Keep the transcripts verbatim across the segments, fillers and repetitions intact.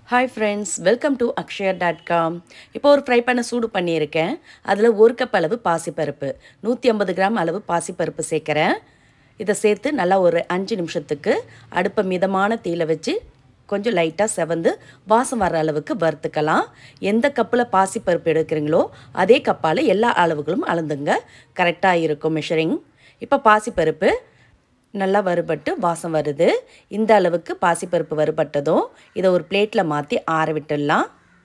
Hi friends, welcome to akshaya dot com. இப்போ ஒரு fry பண்ண சூடு பண்ணியிருக்கேன். அதில் ஒரு கப் அளவு பாசிப்பருப்பு, நூற்றி ஐம்பது கிராம் அளவு பாசிப்பருப்பு சேர்க்குறேன். இதை சேர்த்து நல்லா ஒரு அஞ்சு நிமிஷத்துக்கு அடுப்பை மிதமான தீயில வச்சு கொஞ்சம் லைட்டாக செவந்து வாசம் வர அளவுக்கு வறுத்துக்கலாம். எந்த கப்பில் பாசிப்பருப்பு எடுக்கிறீங்களோ அதே கப்பால் எல்லா அளவுகளும் அளந்துங்க. கரெக்டாக இருக்கும் மெஷரிங். இப்போ பாசிப்பருப்பு நல்லா வறுபட்டு வாசம் வருது. இந்த அளவுக்கு பாசிப்பருப்பு வறுபட்டதும் இதை ஒரு பிளேட்டில் மாற்றி ஆற விட்டுடலாம்.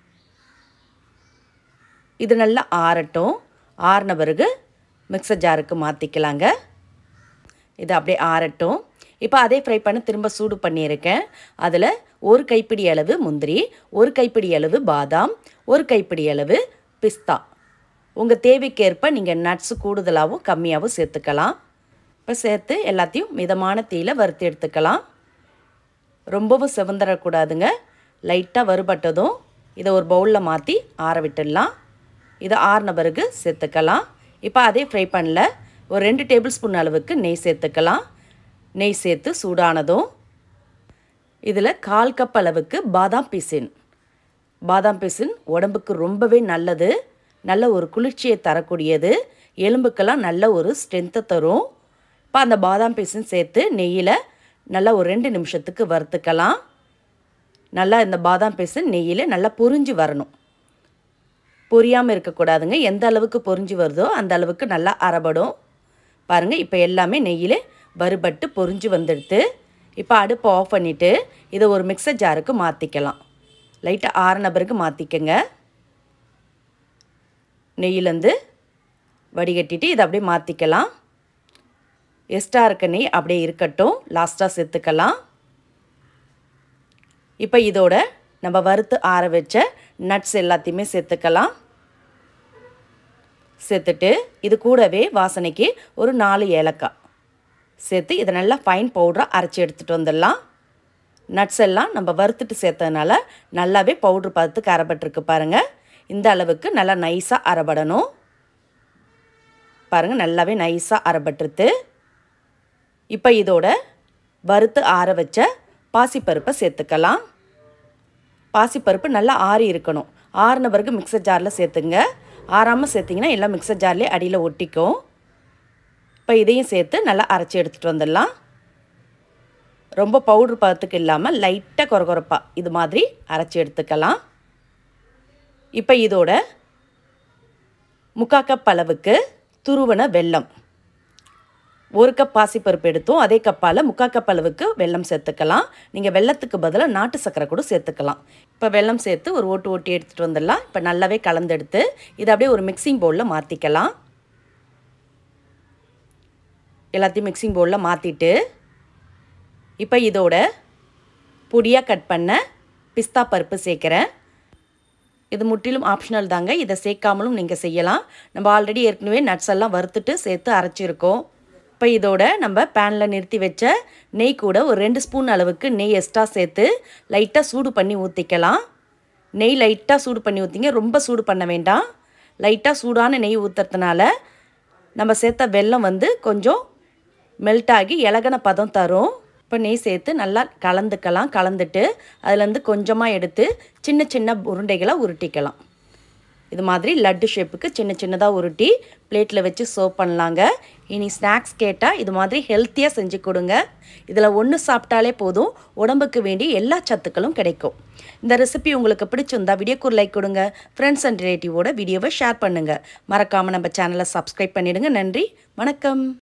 இது நல்லா ஆறட்டும். ஆறின பிறகு மிக்சர் ஜாருக்கு மாற்றிக்கலாங்க. இது அப்படியே ஆறட்டும். இப்போ அதே ஃப்ரை பண்ண திரும்ப சூடு பண்ணியிருக்கேன். அதில் ஒரு கைப்பிடி அளவு முந்திரி, ஒரு கைப்பிடி அளவு பாதாம், ஒரு கைப்பிடி அளவு பிஸ்தா. உங்கள் தேவைக்கேற்ப நீங்கள் நட்ஸு கூடுதலாகவும் கம்மியாகவும் சேர்த்துக்கலாம். இப்போ சேர்த்து எல்லாத்தையும் மிதமான தீயில வறுத்து எடுத்துக்கலாம். ரொம்பவும் செவந்துடக்கூடாதுங்க. லைட்டாக வறுபட்டதும் இதை ஒரு பவுலில் மாற்றி ஆற விட்டுடலாம். இதை ஆறின பிறகு சேர்த்துக்கலாம். இப்போ அதே ஃப்ரை பண்ணல ஒரு ரெண்டு டேபிள் ஸ்பூன் அளவுக்கு நெய் சேர்த்துக்கலாம். நெய் சேர்த்து சூடானதும் இதில் கால் கப் அளவுக்கு பாதாம் பிசின். பாதாம் பிசின் உடம்புக்கு ரொம்பவே நல்லது. நல்ல ஒரு குளிர்ச்சியை தரக்கூடியது. எலும்புக்கெல்லாம் நல்ல ஒரு ஸ்ட்ரென்த்தை தரும். இப்போ அந்த பாதாம் பீஸும் சேர்த்து நெய்யில் நல்லா ஒரு ரெண்டு நிமிஷத்துக்கு வறுத்துக்கலாம். நல்லா இந்த பாதாம் பீஸு நெய்யில் நல்லா பொரிஞ்சு வரணும். பொரியாமல் இருக்கக்கூடாதுங்க. எந்த அளவுக்கு பொரிஞ்சு வருதோ அந்த அளவுக்கு நல்லா அரைபடும். பாருங்கள், இப்போ எல்லாமே நெய்யில் வறுபட்டு பொரிஞ்சு வந்துடுது. இப்போ அடுப்பை ஆஃப் பண்ணிவிட்டு இதை ஒரு மிக்சர் ஜாருக்கு மாற்றிக்கலாம். லைட்டாக ஆறின பிறகு மாற்றிக்கங்க. நெய்யிலேருந்து வடிகட்டிட்டு இதை அப்படியே மாற்றிக்கலாம். எக்ஸ்ட்ரா இருக்க நெய் அப்படியே இருக்கட்டும். லாஸ்ட்டாக சேர்த்துக்கலாம். இப்போ இதோட நம்ம வறுத்து ஆற வச்ச நட்ஸ் எல்லாத்தையுமே சேர்த்துக்கலாம். சேர்த்துட்டு இது கூடவே வாசனைக்கு ஒரு நாலு ஏலக்காய் சேர்த்து இதை நல்லா ஃபைன் பவுடராக அரைச்சி எடுத்துகிட்டு வந்துடலாம். நட்ஸ் எல்லாம் நம்ம வறுத்துட்டு சேர்த்ததுனால நல்லாவே பவுட்ரு பார்த்து அரைப்பட்டிருக்கு பாருங்கள். இந்த அளவுக்கு நல்லா நைஸாக அரைபடணும். பாருங்கள், நல்லாவே நைஸாக அரைபட்டுருது. இப்போ இதோட வறுத்து ஆற வச்ச பாசிப்பருப்பை சேர்த்துக்கலாம். பாசிப்பருப்பு நல்லா ஆறி இருக்கணும். ஆறின பிறகு மிக்சர் ஜாரில் சேர்த்துங்க. ஆறாமல் சேர்த்திங்கன்னா எல்லாம் மிக்சர் ஜார்லேயே அடியில் ஒட்டிக்கும். இப்போ இதையும் சேர்த்து நல்லா அரைச்சி எடுத்துகிட்டு வந்துடலாம். ரொம்ப பவுட்ரு பதத்துக்கு இல்லாமல் லைட்டாக கொரகொரப்பாக இது மாதிரி அரைச்சி எடுத்துக்கலாம். இப்போ இதோட முக்கால் கப் அளவுக்கு துருவன வெல்லம், ஒரு கப் பாசிப்பருப்பு எடுத்தோம் அதே கப்பால் முக்கால் கப் அளவுக்கு வெல்லம் சேர்த்துக்கலாம். நீங்கள் வெல்லத்துக்கு பதிலாக நாட்டு சர்க்கரை கூட சேர்த்துக்கலாம். இப்போ வெல்லம் சேர்த்து ஒரு ஓட்டு ஓட்டி எடுத்துகிட்டு வந்துடலாம். இப்போ நல்லாவே கலந்தெடுத்து இதை அப்படியே ஒரு மிக்சிங் பவுலில் மாற்றிக்கலாம். எல்லாத்தையும் மிக்சிங் பவுலில் மாற்றிட்டு இப்போ இதோட பொடியாக கட் பண்ண பிஸ்தா பருப்பு சேர்க்குறேன். இது முற்றிலும் ஆப்ஷனல் தாங்க. இதை சேர்க்காமலும் நீங்கள் செய்யலாம். நம்ம ஆல்ரெடி ஏற்கனவே நட்ஸ் எல்லாம் வறுத்துட்டு சேர்த்து அரைச்சிருக்கோம். இப்போ இதோட நம்ம பேனில் நிறுத்தி வச்ச நெய் கூட ஒரு ரெண்டு ஸ்பூன் அளவுக்கு நெய் எக்ஸ்ட்ரா சேர்த்து லைட்டாக சூடு பண்ணி ஊற்றிக்கலாம். நெய் லைட்டாக சூடு பண்ணி ஊற்றிங்க. ரொம்ப சூடு பண்ண வேண்டாம். லைட்டாக சூடான நெய் ஊற்றுறதுனால நம்ம சேர்த்த வெல்லம் வந்து கொஞ்சம் மெல்ட் ஆகி இலகன பதம் தரும். இப்போ நெய் சேர்த்து நல்லா கலந்துக்கலாம். கலந்துட்டு அதுலேருந்து கொஞ்சமாக எடுத்து சின்ன சின்ன உருண்டைகளை உருட்டிக்கலாம். இது மாதிரி லட்டு ஷேப்புக்கு சின்ன சின்னதாக உருட்டி பிளேட்டில் வச்சு சர்வ் பண்ணலாங்க. இனி ஸ்நாக்ஸ் கேட்டால் இது மாதிரி ஹெல்த்தியாக செஞ்சு கொடுங்க. இதில் ஒன்று சாப்பிட்டாலே போதும், உடம்புக்கு வேண்டிய எல்லா சத்துக்களும் கிடைக்கும். இந்த ரெசிபி உங்களுக்கு பிடிச்சிருந்தா வீடியோக்கு ஒரு லைக் கொடுங்க. ஃப்ரெண்ட்ஸ் அண்ட் ரிலேட்டிவோட வீடியோவை ஷேர் பண்ணுங்கள். மறக்காமல் நம்ம சேனலை சப்ஸ்கிரைப் பண்ணிவிடுங்க. நன்றி, வணக்கம்.